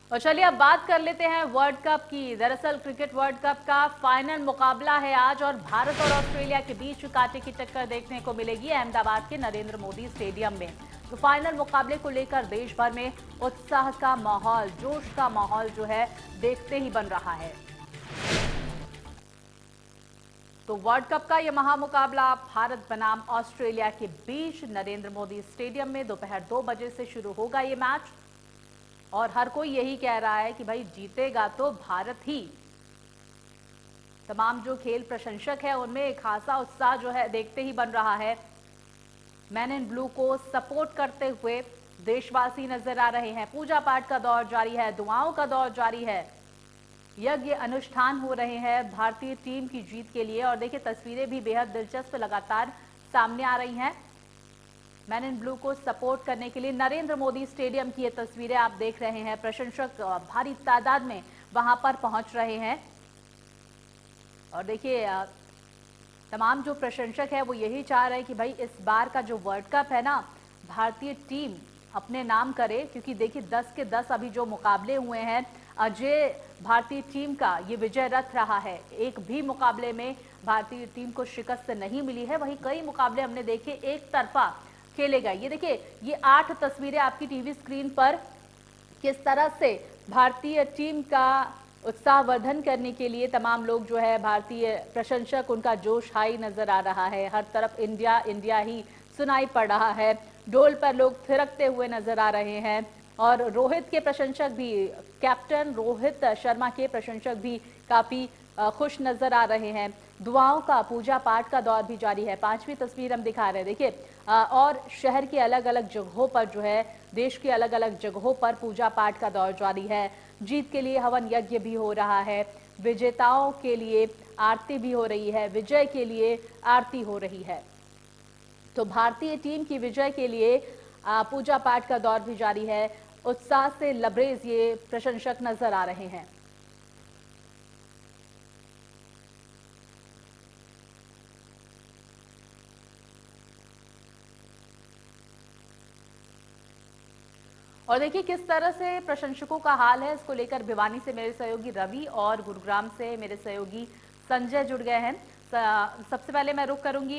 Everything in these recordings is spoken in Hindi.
और चलिए अब बात कर लेते हैं वर्ल्ड कप की। दरअसल क्रिकेट वर्ल्ड कप का फाइनल मुकाबला है आज और भारत और ऑस्ट्रेलिया के बीच कांटे की टक्कर देखने को मिलेगी अहमदाबाद के नरेंद्र मोदी स्टेडियम में। तो फाइनल मुकाबले को लेकर देश भर में उत्साह का माहौल, जोश का माहौल जो है देखते ही बन रहा है। तो वर्ल्ड कप का यह महामुकाबला भारत बनाम ऑस्ट्रेलिया के बीच नरेंद्र मोदी स्टेडियम में दोपहर 2 बजे से शुरू होगा ये मैच। और हर कोई यही कह रहा है कि भाई जीतेगा तो भारत ही। तमाम जो खेल प्रशंसक है उनमें एक खासा उत्साह जो है देखते ही बन रहा है। मैन इन ब्लू को सपोर्ट करते हुए देशवासी नजर आ रहे हैं। पूजा पाठ का दौर जारी है, दुआओं का दौर जारी है, यज्ञ अनुष्ठान हो रहे हैं भारतीय टीम की जीत के लिए। और देखिए तस्वीरें भी बेहद दिलचस्प लगातार सामने आ रही हैं। मैन इन ब्लू को सपोर्ट करने के लिए नरेंद्र मोदी स्टेडियम की ये तस्वीरें आप देख रहे हैं। प्रशंसक भारी तादाद में वहां पर पहुंच रहे हैं। और देखिए तमाम जो प्रशंसक है वो यही चाह रहे हैं कि भाई इस बार का जो वर्ल्ड कप है ना, भारतीय टीम अपने नाम करे। क्योंकि देखिए 10 के 10 अभी जो मुकाबले हुए हैं, अजय भारतीय टीम का ये विजय रथ रहा है। एक भी मुकाबले में भारतीय टीम को शिकस्त नहीं मिली है। वहीं कई मुकाबले हमने देखे एक तरफा खेले गए। ये देखिए ये 8 तस्वीरें आपकी टीवी स्क्रीन पर किस तरह से भारतीय टीम का उत्साहवर्धन करने के लिए तमाम लोग जो है भारतीय प्रशंसक, उनका जोश हाई नजर आ रहा है। हर तरफ इंडिया इंडिया ही सुनाई पड़ रहा है। ढोल पर लोग थिरकते हुए नजर आ रहे हैं। और रोहित के प्रशंसक भी, कैप्टन रोहित शर्मा के प्रशंसक भी काफी खुश नजर आ रहे हैं। दुआओं का, पूजा पाठ का दौर भी जारी है। 5वीं तस्वीर हम दिखा रहे हैं, देखिए। और शहर की अलग अलग जगहों पर जो है, देश की अलग अलग जगहों पर पूजा पाठ का दौर जारी है। जीत के लिए हवन यज्ञ भी हो रहा है। विजेताओं के लिए आरती भी हो रही है, विजय के लिए आरती हो रही है। तो भारतीय टीम की विजय के लिए पूजा पाठ का दौर भी जारी है। उत्साह से लबरेज ये प्रशंसक नजर आ रहे हैं। और देखिए किस तरह से प्रशंसकों का हाल है, इसको लेकर भिवानी से मेरे सहयोगी रवि और गुरुग्राम से मेरे सहयोगी संजय जुड़ गए हैं। सबसे पहले मैं रुख करूंगी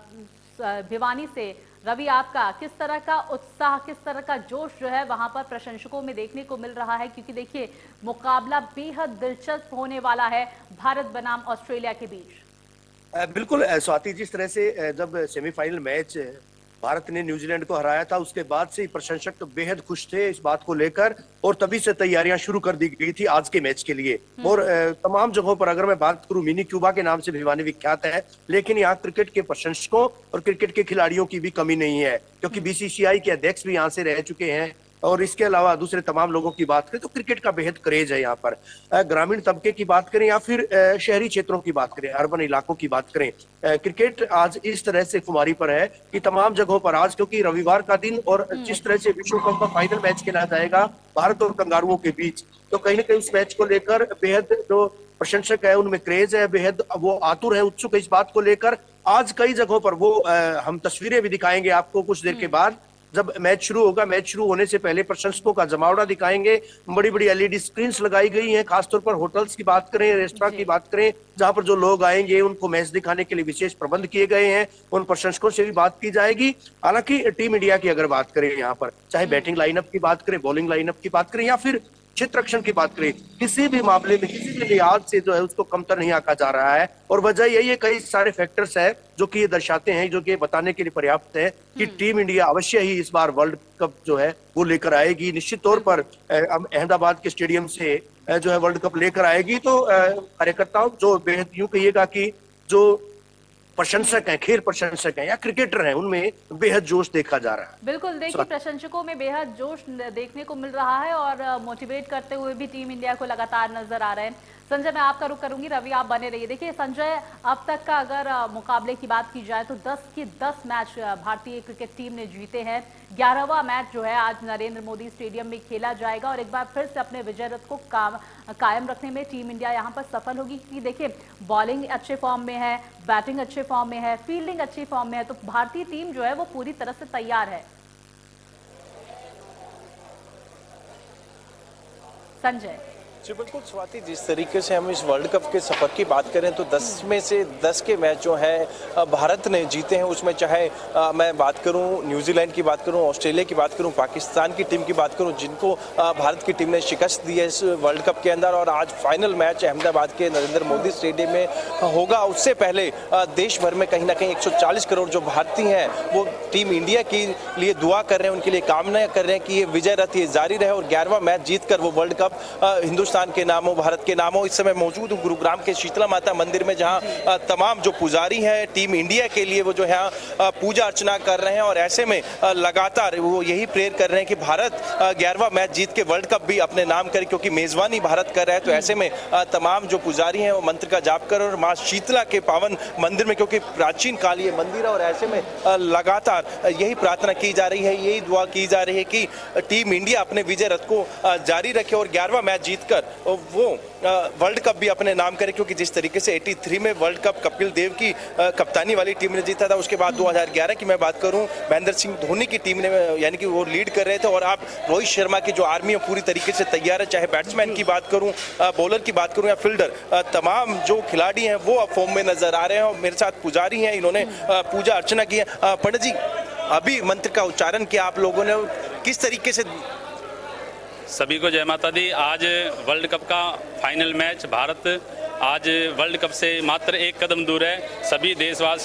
भिवानी से। रवि, आपका किस तरह का उत्साह, किस तरह का जोश जो है वहां पर प्रशंसकों में देखने को मिल रहा है? क्योंकि देखिए मुकाबला बेहद दिलचस्प होने वाला है भारत बनाम ऑस्ट्रेलिया के बीच। बिल्कुल स्वाति, जिस तरह से जब सेमीफाइनल मैच भारत ने न्यूजीलैंड को हराया था, उसके बाद से प्रशंसक तो बेहद खुश थे इस बात को लेकर और तभी से तैयारियां शुरू कर दी गई थी आज के मैच के लिए। और तमाम जगहों पर अगर मैं बात करूं, मिनी क्यूबा के नाम से भिवानी विख्यात है, लेकिन यहाँ क्रिकेट के प्रशंसकों और क्रिकेट के खिलाड़ियों की भी कमी नहीं है, क्योंकि बीसीसीआई के अध्यक्ष भी यहाँ से रह चुके हैं। और इसके अलावा दूसरे तमाम लोगों की बात करें तो क्रिकेट का बेहद क्रेज है यहाँ पर। ग्रामीण तबके की बात करें या फिर शहरी क्षेत्रों की बात करें, अर्बन इलाकों की बात करें, क्रिकेट आज इस तरह से खुमारी पर है कि तमाम जगहों पर आज, क्योंकि रविवार का दिन और जिस तरह से विश्व कप का फाइनल मैच खेला जाएगा भारत और कंगारुओं के बीच, तो कहीं ना कहीं उस मैच को लेकर बेहद जो प्रशंसक है उनमें क्रेज है, बेहद वो आतुर है, उत्सुक है इस बात को लेकर। आज कई जगहों पर वो हम तस्वीरें भी दिखाएंगे आपको कुछ देर के बाद, जब मैच शुरू होगा। मैच शुरू होने से पहले प्रशंसकों का जमावड़ा दिखाएंगे। बड़ी बड़ी एलईडी स्क्रीन्स लगाई गई हैं, खासतौर पर होटल्स की बात करें, रेस्टोरेंट की बात करें, जहां पर जो लोग आएंगे उनको मैच दिखाने के लिए विशेष प्रबंध किए गए हैं। उन प्रशंसकों से भी बात की जाएगी। हालांकि टीम इंडिया की अगर बात करें यहाँ पर, चाहे बैटिंग लाइनअप की बात करें, बॉलिंग लाइनअप की बात करें या फिर क्षेत्र रक्षण की बात करें, किसी भी मामले में किसी भी लिहाज से जो है उसको कमतर नहीं आंका जा रहा है। और वजह यही है, कई सारे फैक्टर्स है जो कि ये दर्शाते हैं, जो कि बताने के लिए पर्याप्त है कि टीम इंडिया अवश्य ही इस बार वर्ल्ड कप जो है वो लेकर आएगी। निश्चित तौर पर अहमदाबाद के स्टेडियम से जो है वर्ल्ड कप लेकर आएगी। तो कार्यकर्ताओं जो बेहद यूं कहिएगा कि जो प्रशंसक हैं, खेल प्रशंसक हैं या क्रिकेटर हैं, उनमें बेहद जोश देखा जा रहा है। बिल्कुल, देखिए प्रशंसकों में बेहद जोश देखने को मिल रहा है और मोटिवेट करते हुए भी टीम इंडिया को लगातार नजर आ रहे हैं। संजय, मैं आपका रुख करूंगी, रवि आप बने रहिए। देखिए संजय, अब तक का अगर मुकाबले की बात की जाए तो 10 के 10 मैच भारतीय क्रिकेट टीम ने जीते हैं। 11वां मैच जो है आज नरेंद्र मोदी स्टेडियम में खेला जाएगा और एक बार फिर से अपने विजय रथ को कायम रखने में टीम इंडिया यहां पर सफल होगी। कि देखिए बॉलिंग अच्छे फॉर्म में है, बैटिंग अच्छे फॉर्म में है, फील्डिंग अच्छी फॉर्म में है, तो भारतीय टीम जो है वो पूरी तरह से तैयार है। संजय। जी बिल्कुल स्वाति, जिस तरीके से हम इस वर्ल्ड कप के सफर की बात करें तो 10 में से 10 के मैच जो हैं भारत ने जीते हैं। उसमें चाहे मैं बात करूं न्यूजीलैंड की बात करूं, ऑस्ट्रेलिया की बात करूं, पाकिस्तान की टीम की बात करूं, जिनको भारत की टीम ने शिकस्त दी है इस वर्ल्ड कप के अंदर। और आज फाइनल मैच अहमदाबाद के नरेंद्र मोदी स्टेडियम में होगा। उससे पहले देश भर में कहीं ना कहीं 140 करोड़ जो भारतीय हैं वो टीम इंडिया के लिए दुआ कर रहे हैं, उनके लिए कामना कर रहे हैं कि ये विजय रथ ये जारी रहे और 11वां मैच जीतकर वो वर्ल्ड कप हिंदुस्तान के नामों, भारत के नामों। इस समय मौजूद हूँ गुरुग्राम के शीतला माता मंदिर में, जहां तमाम जो पुजारी हैं टीम इंडिया के लिए वो जो है पूजा अर्चना कर रहे हैं। और ऐसे में लगातार वो यही प्रेयर कर रहे हैं कि भारत 11वां मैच जीत के वर्ल्ड कप भी अपने नाम करे, क्योंकि मेजबानी भारत कर रहा है। तो ऐसे में तमाम जो पुजारी हैं वो मंत्र का जाप कर और माँ शीतला के पावन मंदिर में, क्योंकि प्राचीन काल ये मंदिर है, और ऐसे में लगातार यही प्रार्थना की जा रही है, यही दुआ की जा रही है कि टीम इंडिया अपने विजय रथ को जारी रखे और 11वां मैच जीतकर वो वर्ल्ड कप भी अपने नाम करे। क्योंकि जिस तरीके से 83 में वर्ल्ड कप कपिल देव की कप्तानी वाली टीम ने जीता था, उसके बाद 2011 की मैं बात करूं महेंद्र सिंह धोनी की टीम ने, यानी कि वो लीड कर रहे थे। और आप रोहित शर्मा की जो आर्मी है पूरी तरीके से तैयार है, चाहे बैट्समैन की बात करूं, बॉलर की बात करूं या फील्डर, तमाम जो खिलाड़ी हैं वो अब फॉर्म में नजर आ रहे हैं। और मेरे साथ पुजारी हैं, इन्होंने पूजा अर्चना की है। पंडित जी, अभी मंत्र का उच्चारण किया आप लोगों ने, किस तरीके से? सभी को जय माता दी। आज वर्ल्ड कप का फाइनल मैच, भारत आज वर्ल्ड कप से मात्र एक कदम दूर है। सभी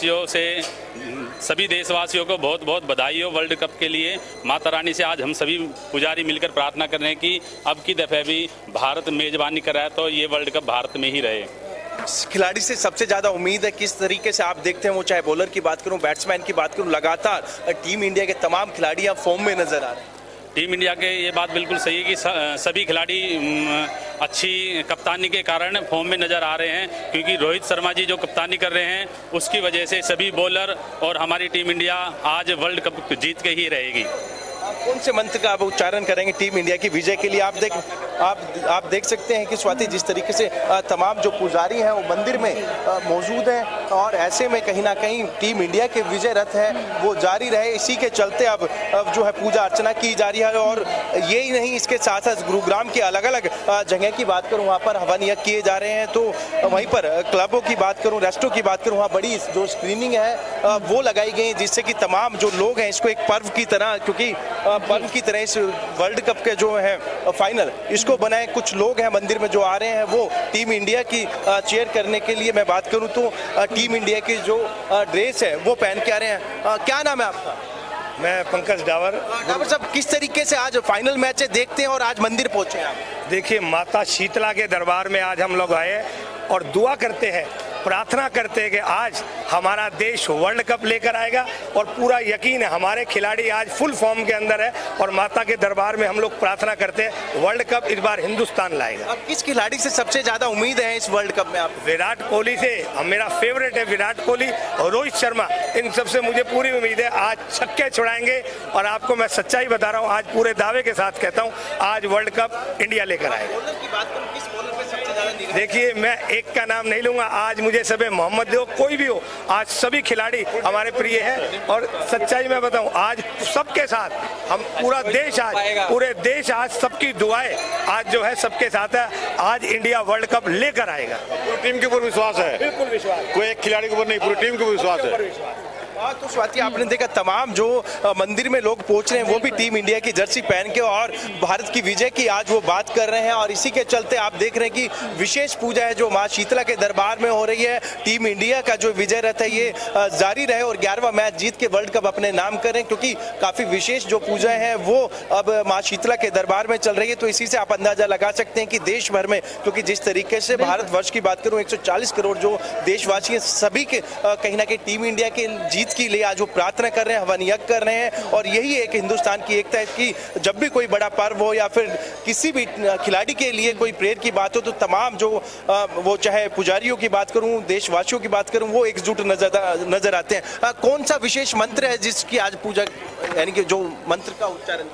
देशवासियों को बहुत बहुत बधाई हो वर्ल्ड कप के लिए। माता रानी से आज हम सभी पुजारी मिलकर प्रार्थना कर रहे हैं कि अब की दफ़े भी भारत मेजबानी कर रहा है तो ये वर्ल्ड कप भारत में ही रहे। खिलाड़ी से सबसे ज्यादा उम्मीद है, किस तरीके से आप देखते हैं वो, चाहे बॉलर की बात करूं, बैट्समैन की बात करूं, लगातार टीम इंडिया के तमाम खिलाड़ी फॉर्म में नजर आ रहे हैं। टीम इंडिया के ये बात बिल्कुल सही है कि सभी खिलाड़ी अच्छी कप्तानी के कारण फॉर्म में नज़र आ रहे हैं, क्योंकि रोहित शर्मा जी जो कप्तानी कर रहे हैं उसकी वजह से सभी बॉलर और हमारी टीम इंडिया आज वर्ल्ड कप जीत के ही रहेगी। कौन से मंत्र का आप उच्चारण करेंगे टीम इंडिया की विजय के लिए? आप देख सकते हैं कि स्वाति, जिस तरीके से तमाम जो पुजारी हैं वो मंदिर में मौजूद हैं, और ऐसे में कहीं ना कहीं टीम इंडिया के विजय रथ है वो जारी रहे, इसी के चलते अब जो है पूजा अर्चना की जा रही है। और यही नहीं, इसके साथ साथ गुरुग्राम की अलग अलग जगह की बात करूँ, वहाँ पर हवन यज्ञ किए जा रहे हैं। तो वहीं पर क्लबों की बात करूँ, रेस्टों की बात करूँ, वहाँ बड़ी जो स्क्रीनिंग है वो लगाई गई, जिससे कि तमाम जो लोग हैं इसको एक पर्व की तरह, क्योंकि पर्व की तरह इस वर्ल्ड कप के जो है फाइनल इसको बनाए। कुछ लोग हैं मंदिर में जो आ रहे हैं वो टीम इंडिया की चेयर करने के लिए। मैं बात करूं तो टीम इंडिया की जो ड्रेस है वो पहन के आ रहे हैं। क्या नाम है आपका? मैं पंकज डावर। डावर साहब, किस तरीके से आज फाइनल मैच देखते हैं और आज मंदिर पहुंचे हैं आप? देखिए, माता शीतला के दरबार में आज हम लोग आए और दुआ करते हैं, प्रार्थना करते हैं कि आज हमारा देश वर्ल्ड कप लेकर आएगा। और पूरा यकीन है, हमारे खिलाड़ी आज फुल फॉर्म के अंदर है और माता के दरबार में हम लोग प्रार्थना करते हैं वर्ल्ड कप इस बार हिंदुस्तान लाएगा। अब किस खिलाड़ी से सबसे ज्यादा उम्मीद है इस वर्ल्ड कप में आप? विराट कोहली से, मेरा फेवरेट है विराट कोहली और रोहित शर्मा, इन सबसे मुझे पूरी उम्मीद है आज छक्के छुड़ाएंगे। और आपको मैं सच्चाई बता रहा हूँ, आज पूरे दावे के साथ कहता हूँ आज वर्ल्ड कप इंडिया लेकर आएगा। देखिए, मैं एक का नाम नहीं लूंगा, आज मुझे सबे मोहम्मद हो कोई भी हो, आज सभी खिलाड़ी हमारे प्रिय हैं। और सच्चाई में बताऊं, आज सबके साथ हम पूरे देश आज सबकी दुआएं आज जो है सबके साथ है। आज इंडिया वर्ल्ड कप लेकर आएगा। पूरी टीम के ऊपर विश्वास है, बिल्कुल विश्वास, कोई एक खिलाड़ी के ऊपर नहीं, पूरी टीम के ऊपर विश्वास है। तो स्वाति, आपने देखा तमाम जो मंदिर में लोग पहुंच रहे हैं वो भी टीम इंडिया की जर्सी पहन के और भारत की विजय की आज वो बात कर रहे हैं। और इसी के चलते आप देख रहे हैं कि विशेष पूजा है जो माँ शीतला के दरबार में हो रही है। टीम इंडिया का जो विजय रथ है ये जारी रहे और 11वां मैच जीत के वर्ल्ड कप अपने नाम करें, क्योंकि काफी विशेष जो पूजा है वो अब माँ शीतला के दरबार में चल रही है। तो इसी से आप अंदाजा लगा सकते हैं कि देश भर में, क्योंकि जिस तरीके से भारतवर्ष की बात करूं 140 करोड़ जो देशवासी हैं, सभी के कहीं ना कहीं टीम इंडिया के जीत के लिए आज वो प्रार्थना कर रहे हैं, हवन यज्ञ कर रहे हैं। और यही एक हिंदुस्तान की एकता है कि जब भी कोई बड़ा पर्व हो या फिर किसी भी खिलाड़ी के लिए कोई प्रेयर की बात हो तो तमाम जो वो चाहे पुजारियों की बात करूं, देशवासियों की बात करूं, वो एकजुट नजर आते हैं। कौन सा विशेष मंत्र है जिसकी आज पूजा, यानी कि जो मंत्र का उच्चारण किया?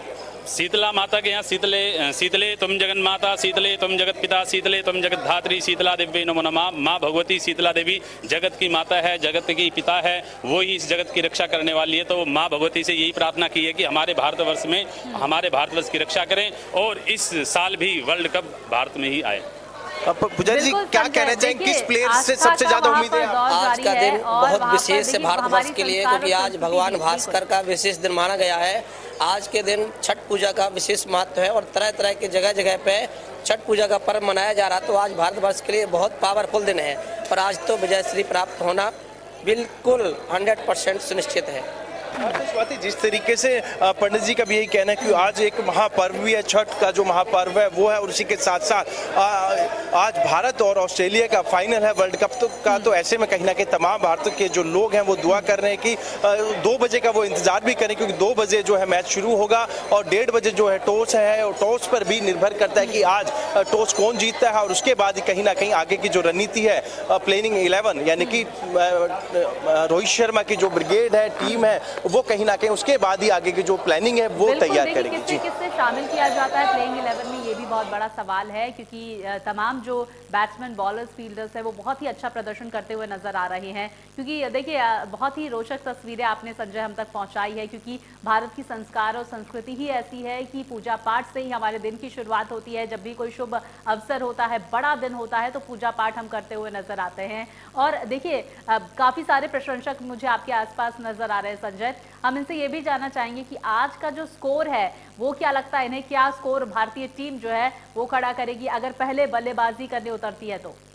शीतला माता के यहाँ शीतले तुम जगन माता, शीतले तुम जगत पिता, शीतले तुम जगत धात्री, शीतला देवी नमो नमः। माँ भगवती शीतला देवी जगत की माता है, जगत की पिता है, वो ही इस जगत की रक्षा करने वाली है। तो माँ भगवती से यही प्रार्थना की है कि हमारे भारतवर्ष में, हमारे भारतवर्ष की रक्षा करें और इस साल भी वर्ल्ड कप भारत में ही आए। पुजारी जी क्या कहना चाहेंगे, किस प्लेयर से सबसे ज्यादा उम्मीद है? आज का दिन बहुत विशेष है भारतवर्ष के लिए, क्योंकि आज भगवान भास्कर का विशेष दिन माना गया है। आज के दिन छठ पूजा का विशेष महत्व है और तरह तरह के जगह जगह पे छठ पूजा का पर्व मनाया जा रहा। तो आज भारतवर्ष के लिए बहुत पावरफुल दिन है और आज तो विजयश्री प्राप्त होना बिल्कुल 100% सुनिश्चित है। स्वाति, जिस तरीके से पंडित जी का भी यही कहना है कि आज एक महापर्व भी है, छठ का जो महापर्व है वो है, और उसी के साथ साथ आज भारत और ऑस्ट्रेलिया का फाइनल है वर्ल्ड कप का। तो ऐसे में कहीं ना कहीं तमाम भारत के जो लोग हैं वो दुआ कर रहे हैं कि 2 बजे का वो इंतजार भी करें, क्योंकि 2 बजे जो है मैच शुरू होगा और 1:30 बजे जो है टॉस है, और टॉस पर भी निर्भर करता है कि आज टॉस कौन जीतता है और उसके बाद कहीं ना कहीं आगे की जो रणनीति है प्लेइंग 11 यानी कि रोहित शर्मा की जो ब्रिगेड है, टीम है, वो कहीं ना कहीं उसके बाद ही आगे की जो प्लानिंग है वो तैयार करेगी। किससे शामिल किया जाता है प्लेइंग 11 में, ये भी बहुत बड़ा सवाल है, क्योंकि तमाम जो बैट्समैन, बॉलर्स, फील्डर्स है वो बहुत ही अच्छा प्रदर्शन करते हुए नजर आ रहे हैं। क्योंकि देखिए बहुत ही रोचक तस्वीरें आपने संजय हम तक पहुंचाई है, क्योंकि भारत की संस्कार और संस्कृति ही ऐसी है कि पूजा पाठ से ही हमारे दिन की शुरुआत होती है। जब भी कोई शुभ अवसर होता है, बड़ा दिन होता है, तो पूजा पाठ हम करते हुए नजर आते हैं। और देखिए काफी सारे प्रशंसक मुझे आपके आसपास नजर आ रहे हैं संजय, हम इनसे ये भी जानना चाहेंगे कि आज का जो स्कोर है वो क्या लगता है इन्हें, क्या स्कोर भारतीय टीम जो है वो खड़ा करेगी अगर पहले बल्लेबाजी करने उतरती है तो?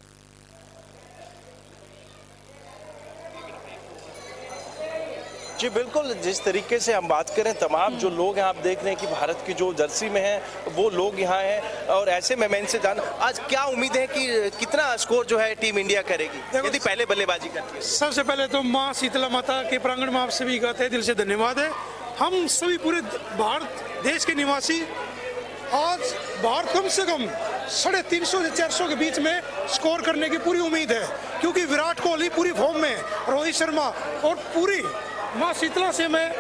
जी बिल्कुल, जिस तरीके से हम बात करें, तमाम जो लोग हैं आप देख रहे हैं कि भारत की जो जर्सी में हैं वो लोग यहाँ हैं, और ऐसे में मैं इनसे जान आज क्या उम्मीद है कि कितना स्कोर जो है टीम इंडिया करेगी यदि पहले बल्लेबाजी करती है? सबसे पहले तो माँ शीतला माता के प्रांगण में आप सभी का तहे दिल से धन्यवाद है। हम सभी पूरे भारत देश के निवासी आज भारत कम से कम 350 से 400 के बीच में स्कोर करने की पूरी उम्मीद है, क्योंकि विराट कोहली पूरी फॉर्म में, रोहित शर्मा और पूरी माँ शीतला से मैं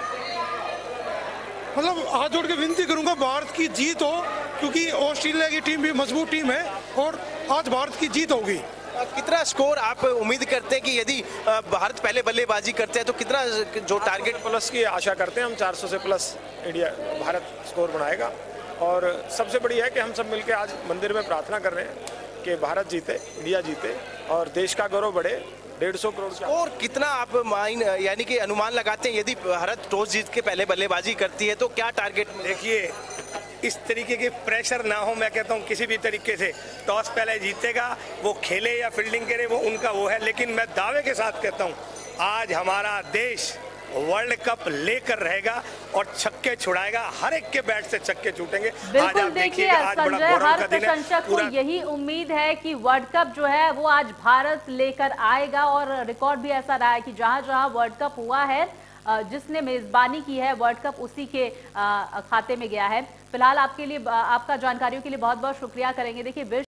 मतलब हाथ जोड़ के विनती करूंगा भारत की जीत हो, क्योंकि ऑस्ट्रेलिया की टीम भी मजबूत टीम है और आज भारत की जीत होगी। कितना स्कोर आप उम्मीद करते हैं कि यदि भारत पहले बल्लेबाजी करते हैं तो कितना जो टारगेट प्लस की आशा करते हैं हम? 400 से प्लस इंडिया भारत स्कोर बनाएगा। और सबसे बड़ी है कि हम सब मिलकर आज मंदिर में प्रार्थना कर रहे हैं कि भारत जीते, इंडिया जीते और देश का गौरव बढ़े। 150 करोड़ और कितना आप यानी कि अनुमान लगाते हैं यदि भारत टॉस जीत के पहले बल्लेबाजी करती है तो क्या टारगेट? देखिए, इस तरीके के प्रेशर ना हो, मैं कहता हूँ किसी भी तरीके से टॉस पहले जीतेगा, वो खेले या फील्डिंग करे वो उनका वो है, लेकिन मैं दावे के साथ कहता हूँ आज हमारा देश वर्ल्ड कप लेकर रहेगा और छक्के छुड़ाएगा, हर एक के बैट से छक्के छूटेंगे। बिल्कुल, देखिए संजय, हर प्रशंसक को यही उम्मीद है कि वर्ल्ड कप जो है वो आज भारत लेकर आएगा, और रिकॉर्ड भी ऐसा रहा है कि जहां जहां वर्ल्ड कप हुआ है, जिसने मेजबानी की है वर्ल्ड कप उसी के खाते में गया है। फिलहाल आपके लिए, आपका जानकारियों के लिए बहुत बहुत शुक्रिया करेंगे। देखिए